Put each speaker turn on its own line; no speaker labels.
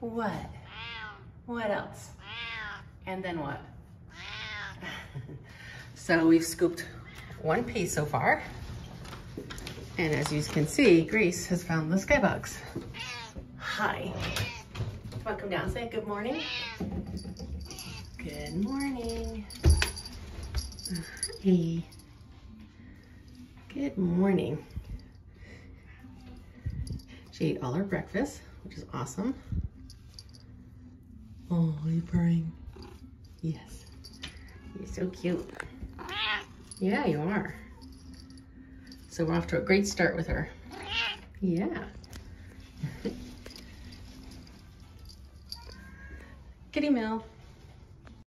What? What else? And then what? So we've scooped one piece so far. And as you can see, Grace has found the skybugs. Hi. Want to come down and say good morning? Good morning. Hi. Good morning. She ate all her breakfast, which is awesome. Oh, are you purring? Yes. You're so cute. Yeah, you are. So we're off to a great start with her. Yeah. Kitty Mill.